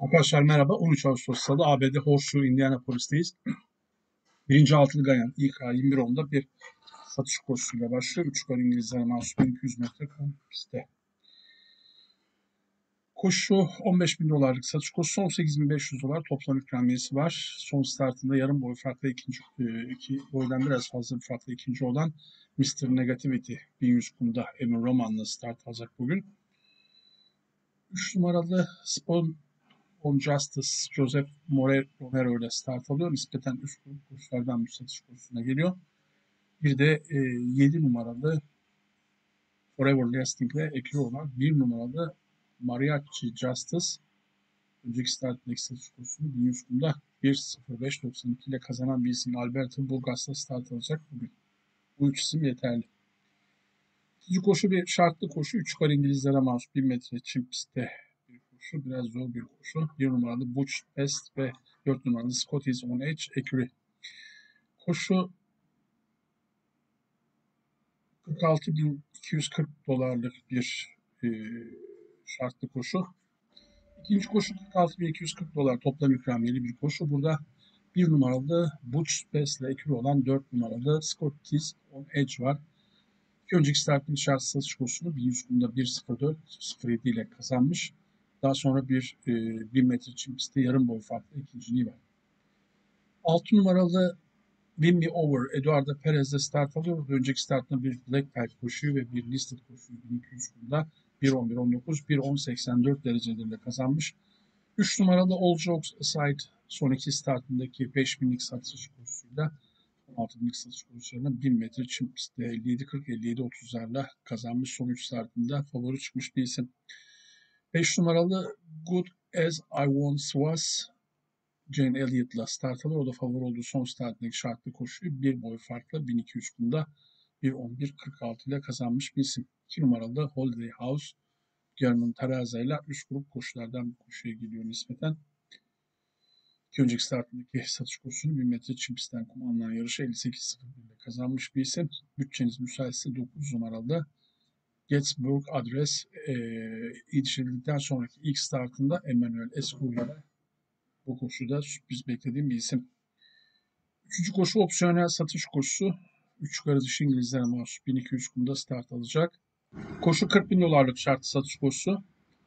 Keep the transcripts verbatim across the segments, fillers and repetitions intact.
Arkadaşlar merhaba. on üç Ağustos Salı A B D Horseshoe, Indianapolis'teyiz. Birinci altılı Ganyan İK yirmi bir onda bir satış koşusuyla başlıyor. üç yukarı İngilizlere mahsus bin iki yüz metre pistte. Koşu on beş bin dolarlık satış koşusu, on sekiz bin beş yüz dolar toplam ikramiyesi var. Son startında yarım boy farklı ikinci, iki boydan biraz fazla bir farklı ikinci olan mister Negativity bin yüz kumda Emin Roman'la start alacak bugün. üç numaralı Spawn On Justice Joseph Romero ile start alıyor. Nispeten üst grup koşulardan bir satış kursuna geliyor. Bir de e, yedi numaralı Forever Lasting ile ekli olan bir numaralı Mariachi Justice önceki startındaki satış kursunu bin yüz kumda bir sıfır beş doksan iki ile kazanan bir isim Alberto Burgas'la start alacak bugün. Bu üç isim yeterli. İkinci koşu bir şartlı koşu. üç yukarı İngilizlere mahsus bin metre çim pistte bir koşu. Biraz zor bir koşu. bir numaralı Butch Best ve dört numaralı Scotty's On Edge Ecury. Koşu kırk altı bin iki yüz kırk dolarlık bir e, şartlı koşu. İkinci koşu kırk altı bin iki yüz kırk dolar toplam ikramiyeli bir koşu. Burada bir numaralı Butch Best ile Ecury olan dört numaralı Scotty's On Edge var. İki önceki startın şart satış kursunu bin yüz kumda bir sıfır dört sıfır yedi ile kazanmış. Daha sonra bir e, bin metre çim pistte yarım boy farklı ikinciliği var. altı numaralı Win Me Over Eduardo Perez'de start alıyor. Önceki startında bir Black Type koşuyu ve bir Listed koşuyu bin iki yüz kumda bir on bir on dokuz bir on seksen dört derecelerle kazanmış. üç numaralı All Jokes Aside son iki startındaki beş binlik satış kursuyla on altı binlik satış kurslarına bin metre çim pistte elli yedi kırk elli yedi otuzlarla kazanmış. Son üç startında favori çıkmış bir isim. beş numaralı Good As I Once Was Jane Elliott'la start alır. O da favori olduğu son startındaki şartlı koşuyu bir boy farklı bin iki yüz kumda bir on bir kırk altı ile kazanmış bir isim. iki numaralı Holiday House German Taraza ile üst grup koşulardan bir koşuya geliyor nispeten. İki önceki startındaki satış kursunu bin metre çim pistten kum alınan yarışı elli sekiz sıfır bir ile kazanmış bir isim. Bütçeniz müsaitse dokuz numaralı Gettysburg Adres e, yetiştirildikten sonraki ilk startında Emmanuel Escudero bu koşuda sürpriz beklediğim bir isim. Üçüncü koşu opsiyonel satış koşusu. üç yukarı dışı İngilizlere mahsus bin iki yüz kumda start alacak. Koşu kırk bin dolarlık şartlı satış koşusu.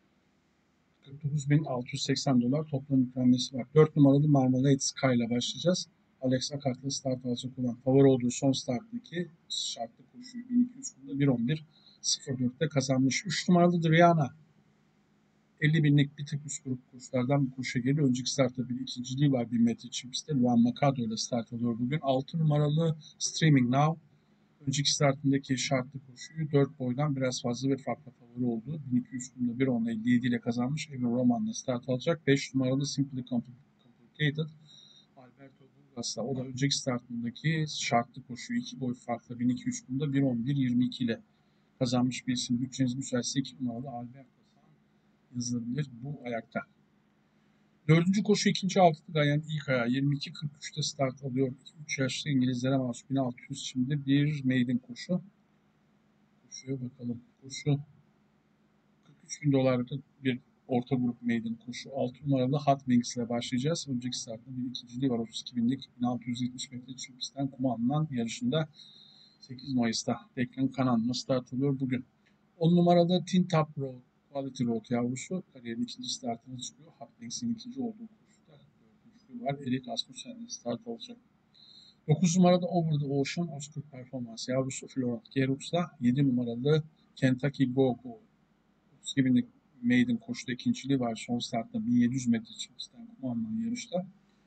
kırk dokuz bin altı yüz seksen dolar toplam ikramiyesi var. dört numaralı Marmalade Sky ile başlayacağız. Alex Akart'la start alacak olan favori olduğu son starttaki şartlı koşuyu bin iki yüz kumda bir on bir sıfır dörtte kazanmış. üç numaralı Driana elli binlik bir tık üst grup koşulardan bir koşuya geliyor. Önceki startta bir ikinciliği var bir metre çim pistte. Luan Macado ile start alıyor bugün. altı numaralı Streaming Now. Önceki startındaki şartlı koşuyu dört boydan biraz fazla bir farkla favori oldu. bin iki yüz kumda bir on elli yedi ile kazanmış. Emin Roman'la start alacak. beş numaralı Simply Complicated. Alberto Burgas'la o da önceki startındaki şartlı koşuyu iki boy farkla bin iki yüz kumda bir on bir yirmi iki ile kazanmış bir isim. Bütçeniz müsaitse iki numaralı Alberto yazılabilir bu ayakta. Dördüncü koşu ikinci altılı Ganyan ilk ayağı yirmi iki kırk üçte start alıyor. üç yaşlı İngilizlere mahsus bin altı yüz şimdi bir maiden koşu. Koşuya bakalım. Koşu kırk üç bin dolarlık bir orta grup maiden koşu. altı numaralı Hot Wings ile başlayacağız. Önceki startta bir ikinciliği var. otuz iki binlik bin altı yüz yetmiş metre çim pistten kuma alınan yarışında sekiz Mayıs'ta Declan Canan'la start alıyor bugün. on numarada Tin Top Road Quality Road yavrusu kariyerin ikinci startına çıkıyor. Hot Wings'in ikinci olduğu koşuda dördüncü var. Erik Asmussen'le start alacak. dokuz numarada Over the Ocean Oscar Performans yavrusu Florent Gerox'la yedi numaralı Kentucky Go Go otuz iki binlik maiden koşuda ikinciliği var. Son startta bin yedi yüz metre çimpistten kumanlanan yarışta.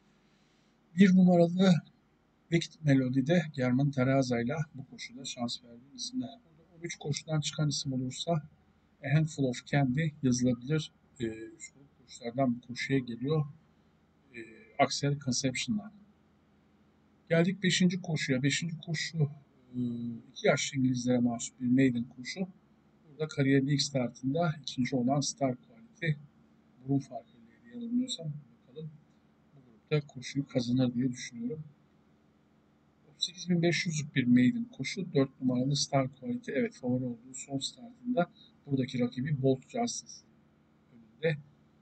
bir numaralı Wicked Melody'de German Teraza'yla bu koşuda şans verdiği isimler. on üç koşudan çıkan isim olursa A Handful of Candy yazılabilir. E, üç koşulardan bir koşuya geliyor. E, Axel Conception'la. Geldik beşinci koşuya. beşinci koşu iki yaşlı İngilizlere mahsus bir maiden koşu. Burada kariyerin ilk startında ikinci olan Star Quality burun farkıyla yanılmıyorsam bakalım bu grupta koşuyu kazanır diye düşünüyorum. otuz sekiz bin beş yüzlük bir maiden koşu. dört numaralı Star Quality evet favori olduğu son startında buradaki rakibi Bolt Justice önünde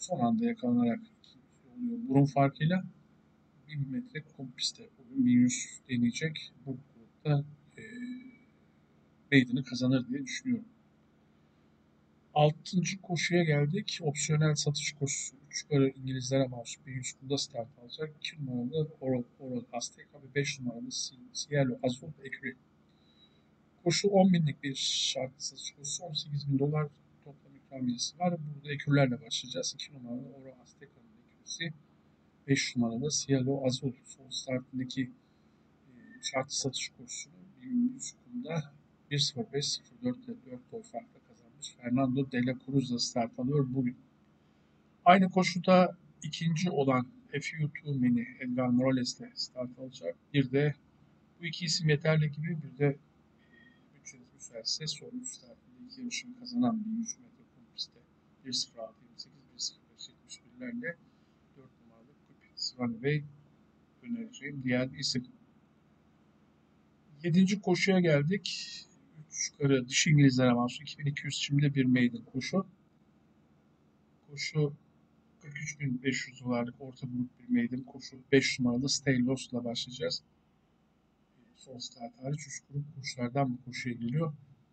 son anda yakalanarak oluyor. Burun farkıyla bir metre kum pistte. Bugün bin yüz deneyecek. Bu grupta e, meydanı kazanır diye düşünüyorum. Altıncı koşuya geldik. Opsiyonel satış koşusu. üç yukarı İngilizlere mahsus bin yüz kumda start alacak. iki numaralı Oral, Oral Azteca ve beş numaralı Cielo Azul Ekri. Koşu on binlik bir şartlı satış koşusu. on sekiz bin dolar toplam ikramiyesi var. Burada ekürlerle başlayacağız. iki numaralı Oral Azteca'nın ekürisi. beş numaralı Cielo Azul. Son startındaki e, şartlı satış koşusunu bin yüz kumda bir sıfır beş sıfır dört ile dört boy farkla kazanmış. Fernando de la Cruz'la start alıyor bugün. Aynı koşuda ikinci olan F U iki Mini Edgar Morales'le start alacak. Bir de bu iki isim yeterli gibi bir de bütçeniz müsaitse son üç startında iki yarışını kazanan bin yüz metre kum pistte bir sıfır altı yirmi sekiz bir sıfır beş yetmiş birlerle dört numaralı Kup Svanway önereceğim diğer bir isim. Yedinci koşuya geldik. üç yukarı dış İngilizlere mahsus iki bin iki yüz şimdi bir maiden koşu. Koşu kırk üç bin beş yüz dolarlık orta grup bir maiden koşu. beş numaralı Stay Lost ile başlayacağız. Son start hariç üç grup koşulardan bu koşuya geliyor.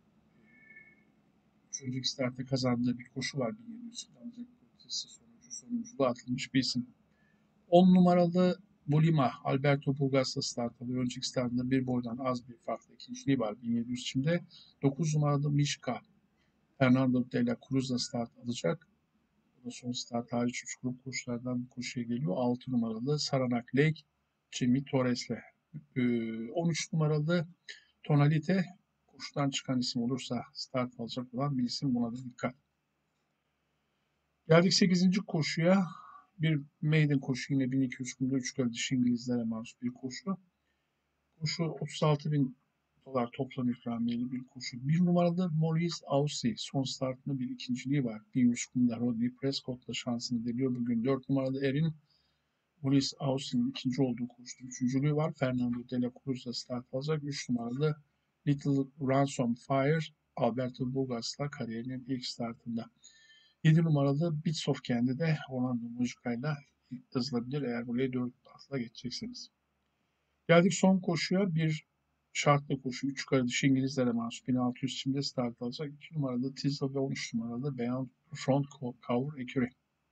Üç önceki startta kazandığı bir koşu var bin yedi yüz ancak sonucu sonunculuğa atılmış bir isim. on numaralı Bolima Alberto Burgas'la start alıyor. Önceki startında bir boydan az bir farklı ikinciliği var bin yedi yüz şimdi. dokuz numaralı Mişka Fernando de la Cruz'la start alacak. Bu da son start hariç üç grup koşulardan koşuya geliyor. altı numaralı Saranac Lake Jimmy Torres'le. on üç numaralı Tonalite koşudan çıkan isim olursa start alacak olan bir isim, buna da dikkat. Geldik sekizinci koşuya. Bir maiden koşu, yine bin iki yüz kumda üç yukarı dişi İngilizlere mahsus bir koşu. Koşu otuz altı bin dolar toplam ikramiyeli bir koşu. Bir numaralı Maurice Aussie son startında bir ikinciliği var. bin yüz kumda Rodney Prescott'la şansını deniyor. Bugün dört numaralı Erin Maurice Aussie'nin ikinci olduğu koşuda üçüncülüğü var. Fernando de la Cruz'la start alacak. üç numaralı Little Ransom Fire Alberto Burgas'la kariyerinin ilk startında. yedi numaralı Bits of Candy de Orlando Mujica'yla yazılabilir eğer buraya dört atla geçeceksiniz. Geldik son koşuya. Bir şartlı koşu. üç yukarı dişi İngilizlere mahsus bin altı yüz şimdi start alacak. iki numaralı Tizzle ve on üç numaralı Beyond Front Cover Ecury.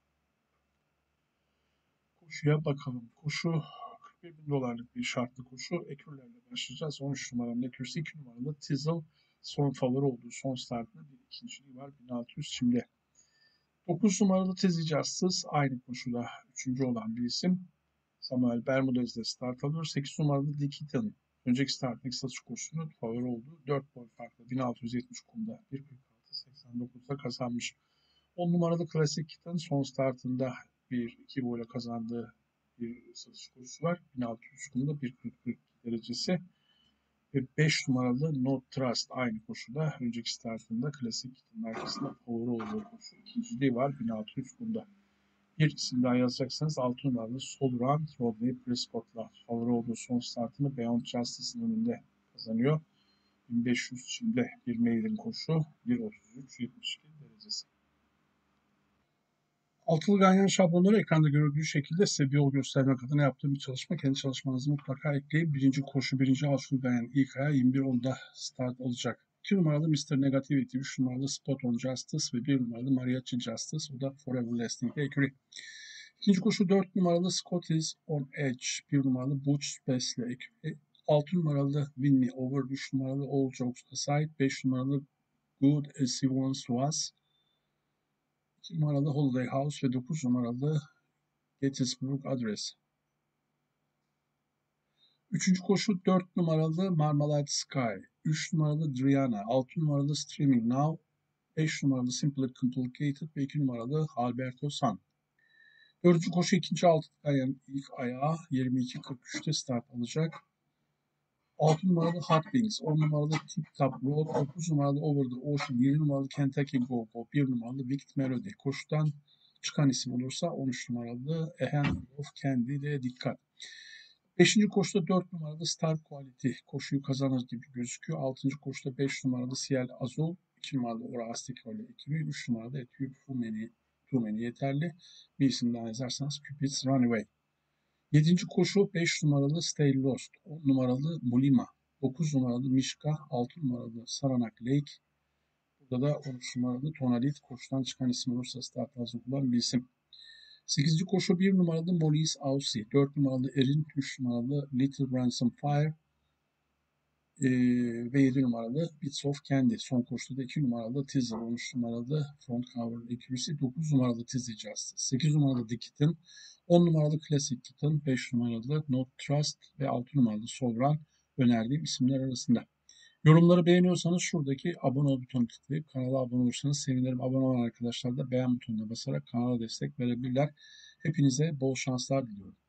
Koşuya bakalım. Koşu kırk bir bin dolarlık bir şartlı koşu. Ekürlerle başlayacağız. on üç numaranın ekürüsü, iki numaralı Tizzle son favori olduğu son startında bir ikinciliği var. bin altı yüz şimdi. dokuz numaralı Tizzy Justice aynı koşuda üçüncü olan bir isim. Samuel Bermudez'de start alıyor. sekiz numaralı Dikitan önceki starttaki satış koşusunun favori olduğu dört boy farklı bin altı yüz yetmiş kumda bir kırk altı seksen dokuzda kazanmış. on numaralı Klasik Kitan son startında bir iki boyla kazandığı bir satış koşusu var. bin altı yüz kumda bir kırk kırk derecesi. Ve beş numaralı No Trust aynı koşuda önceki startında Klasik Kitan'ın arkasında favori olduğu koşu. İkinciliği var bin altı yüz kumda. Bir isim daha yazacaksanız altı numaralı Soluran Rodney Prescott'la favori olduğu son startını Beyond Justice'ın önünde kazanıyor. bin beş yüz şimdi bir maiden koşu bir otuz üç yetmiş iki derecesi. Altılı ganyan şablonları ekranda gördüğü şekilde size bir yol göstermek adına yaptığım bir çalışma. Kendi çalışmanızı mutlaka ekleyin. Birinci koşu, birinci altılı ganyan ilk ayağı yirmi bir onda start alacak. iki numaralı mister Negativity, üç numaralı Spot on Justice ve bir numaralı Mariachi Justice. O da Forever Lasting Ecury. İkinci koşu dört numaralı Scotties on Edge, bir numaralı Butch Space'le Ecury. altı numaralı Win Me Over, üç numaralı All Jokes Aside, beş numaralı Good As He Once Was, iki numaralı Holiday House ve dokuz numaralı Gettysburg Address. Üçüncü koşu dört numaralı Marmalade Sky, üç numaralı Driana, altı numaralı Streaming Now, beş numaralı Simply Complicated ve iki numaralı Alberto San. Dördüncü koşu ikinci altı ayağın ilk ayağı yirmi iki kırk üçte start alacak. altı numaralı Hot Wings, on numaralı Tip Top Road, dokuz numaralı Over the Ocean, yedi numaralı Kentucky Go Go, bir numaralı Wicked Melody. Koşudan çıkan isim olursa on üç numaralı A Hand of Candy ile dikkat. beşinci koşuda dört numaralı Star Quality koşuyu kazanır gibi gözüküyor. altıncı koşuda beş numaralı Ciel Azul, iki numaralı Ora Azteca ile ikili, üç numaralı Ethiopia Fumeni Too Many yeterli. Bir isim daha yazarsanız Cupid's Runaway. Yedinci koşu beş numaralı Stay Lost, on numaralı Mulima, dokuz numaralı Mishka, altı numaralı Saranac Lake. Burada da on üç numaralı Tonalit koşudan çıkan isim olursa start hazır olan bir isim. sekizinci koşu bir numaralı Molly's Aussie, dört numaralı Erin, üç numaralı Little Ransom Fire ee, ve yedi numaralı Bits of Candy. Son koşuda da iki numaralı Teaser, on üç numaralı Front Cover Accuracy, dokuz numaralı Tizzy Justice, sekiz numaralı The Kitten, on numaralı Classic Kitten, beş numaralı Not Trust ve altı numaralı Sovereign önerdiğim isimler arasında. Yorumları beğeniyorsanız şuradaki abone ol butonuna tıklayıp kanala abone olursanız sevinirim. Abone olan arkadaşlar da beğen butonuna basarak kanala destek verebilirler. Hepinize bol şanslar diliyorum.